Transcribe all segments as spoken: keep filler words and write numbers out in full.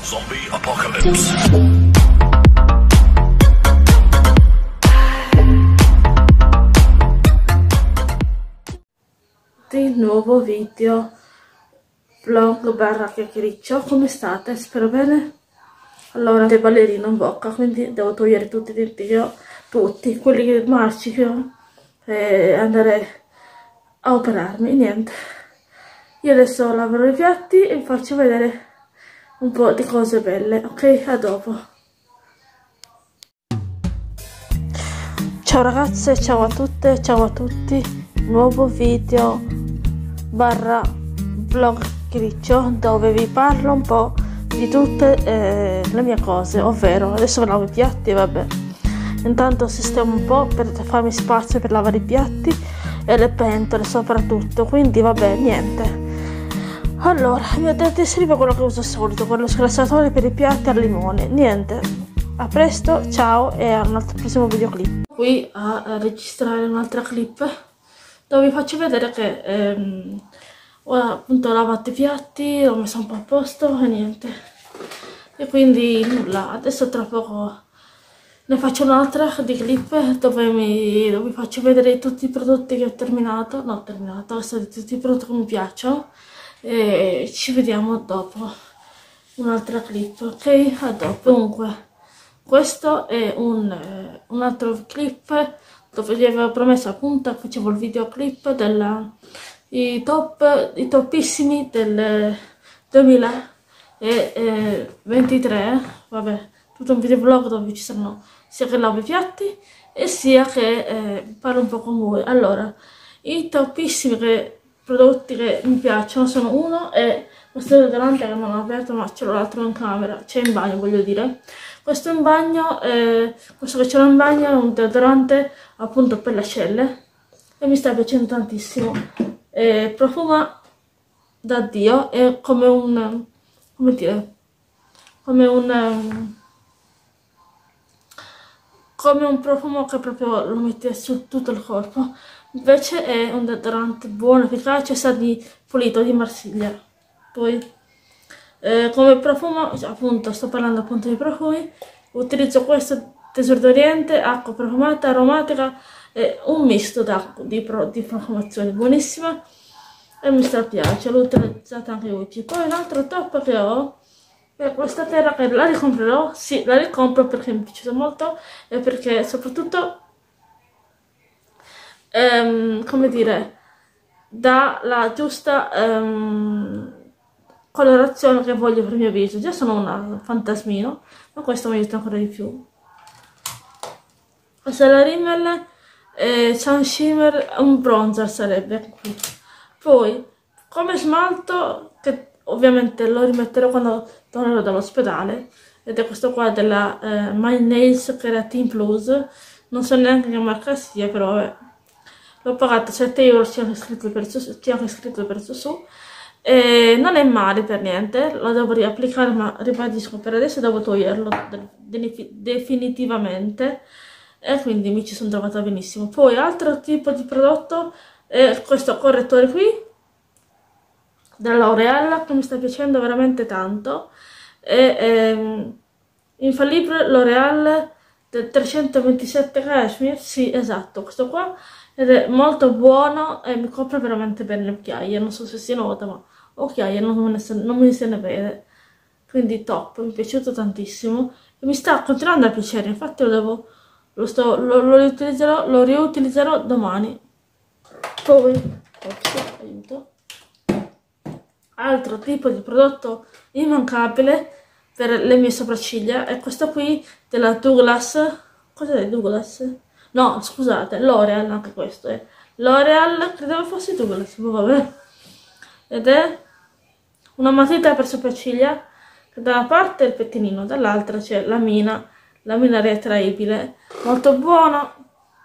Zombie Apocalypse. Di nuovo video vlog barra chiacchiericcio. Come state? Spero bene. Allora, il ballerino in bocca, quindi devo togliere tutti i denti che ho, tutti quelli che marci che ho, e andare a operarmi. Niente, io adesso lavoro i piatti e vi faccio vedere un po' di cose belle. Ok, a dopo. Ciao ragazze, ciao a tutte, ciao a tutti. Nuovo video barra vlog griccio dove vi parlo un po' di tutte eh, le mie cose, ovvero adesso lavo i piatti, vabbè, intanto sistemo un po' per farmi spazio per lavare i piatti e le pentole soprattutto, quindi vabbè, niente. Allora, mi dovete servire quello che uso al solito, quello sgrassatore per i piatti al limone. Niente, a presto, ciao e a un altro prossimo videoclip. Qui a, a registrare un'altra clip dove vi faccio vedere che ehm, ho appunto lavato i piatti, ho messo un po' a posto e niente. E quindi nulla, adesso tra poco ne faccio un'altra di clip dove, mi, dove vi faccio vedere tutti i prodotti che ho terminato, no ho terminato, tutti i prodotti che mi piacciono. E ci vediamo dopo un'altra clip, ok? A dopo. Comunque questo è un, eh, un altro clip dove vi avevo promesso appunto, facevo il videoclip della i top i topissimi del duemilaventitré, vabbè, tutto un videoblog dove ci saranno sia che lavo i piatti e sia che eh, parlo un po' con voi. Allora, i topissimi che prodotti che mi piacciono sono: uno è questo deodorante che non ho aperto ma ce l'ho l'altro in camera, c'è in bagno voglio dire. Questo in bagno, eh, questo che ce l'ho in bagno è un deodorante appunto per le ascelle e mi sta piacendo tantissimo. Eh, profuma da Dio, è come un, come dire, come un, um, come un profumo che proprio lo metti su tutto il corpo. Invece è un deodorante buono, efficace, sa di pulito di Marsiglia. Poi eh, come profumo, appunto sto parlando appunto di profumi, utilizzo questo Tesoro d'Oriente, acqua profumata, aromatica, e un misto d'acqua di, pro, di profumazione buonissima e mi strapiace, l'ho utilizzata anche oggi. Poi un altro top che ho è questa terra che la ricomprerò, sì la ricompro perché mi è piaciuta molto e perché soprattutto Um, come dire, dà la giusta um, colorazione che voglio per il mio viso. Già sono un fantasmino, ma questo mi aiuta ancora di più. Questa è la Rimmel eh, Sun Shimmer, un bronzer sarebbe qui. Poi come smalto, che ovviamente lo rimetterò quando tornerò dall'ospedale, ed è questo qua della eh, My Nails Keratin Plus, non so neanche che marca sia, però vabbè. L'ho pagato sette euro, c'è anche scritto il prezzo, c'è anche scritto il prezzo su. E non è male per niente, lo devo riapplicare, ma ribadisco, per adesso devo toglierlo definitivamente. E quindi mi ci sono trovata benissimo. Poi altro tipo di prodotto è questo correttore qui, della L'Oreal, che mi sta piacendo veramente tanto. È ehm, Infallible L'Oreal del trecentoventisette cashmere, sì esatto, questo qua. Ed è molto buono e mi copre veramente bene le occhiaie, non so se si nota, ma occhiaie non me ne se, non me ne se ne vede, quindi top, mi è piaciuto tantissimo e mi sta continuando a piacere, infatti lo devo, lo, sto, lo, lo, riutilizzerò, lo riutilizzerò domani. Poi, ops, aiuto, altro tipo di prodotto immancabile per le mie sopracciglia è questo qui della Douglas. Cos'è Douglas? No, scusate, L'Oreal, anche questo è L'Oreal, credevo fosse Douglas, vabbè. Ed è una matita per sopracciglia, che da una parte è il pettinino, dall'altra c'è la mina, la mina ritraibile, molto buono.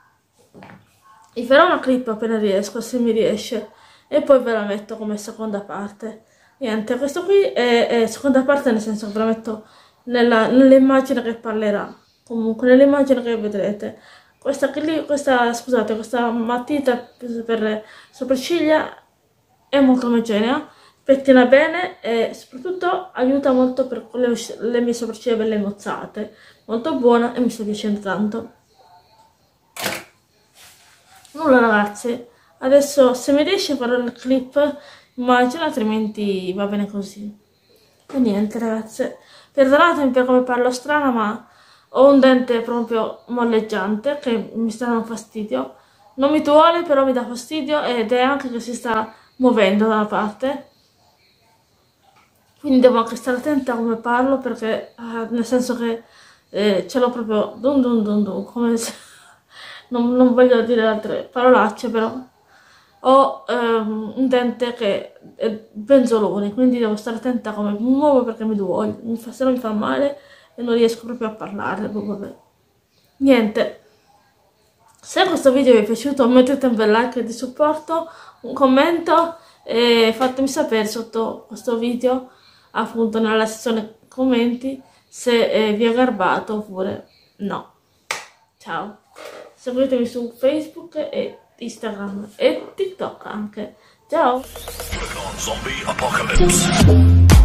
Vi farò una clip appena riesco, se mi riesce, e poi ve la metto come seconda parte. Niente, questo qui è, è seconda parte, nel senso che ve la metto nell'immagine che parlerà, comunque nell'immagine che vedrete. Questa, questa, scusate, questa matita per le sopracciglia è molto omogenea, pettina bene e soprattutto aiuta molto per le, le mie sopracciglia belle mozzate. Molto buona e mi sta piacendo tanto. Nulla ragazzi, adesso se mi riesce farò il clip, immagino, altrimenti va bene così. E niente ragazze, perdonatemi per come parlo strana, ma ho un dente proprio molleggiante che mi sta dando fastidio. Non mi duole, però mi dà fastidio ed è anche che si sta muovendo da una parte. Quindi devo anche stare attenta a come parlo, perché eh, nel senso che eh, ce l'ho proprio dun dun dun dun, come se... non, non voglio dire altre parolacce, però ho ehm, un dente che è penzolone, quindi devo stare attenta a come mi muovo perché mi duole, mi fa, se no mi fa male e non riesco proprio a parlare. Vabbè. Niente, se questo video vi è piaciuto mettete un bel like di supporto, un commento e fatemi sapere sotto questo video, appunto nella sezione commenti, se eh, vi ho garbato oppure no. Ciao, seguitemi su Facebook e Instagram e TikTok anche. Ciao! Zombie apocalypse.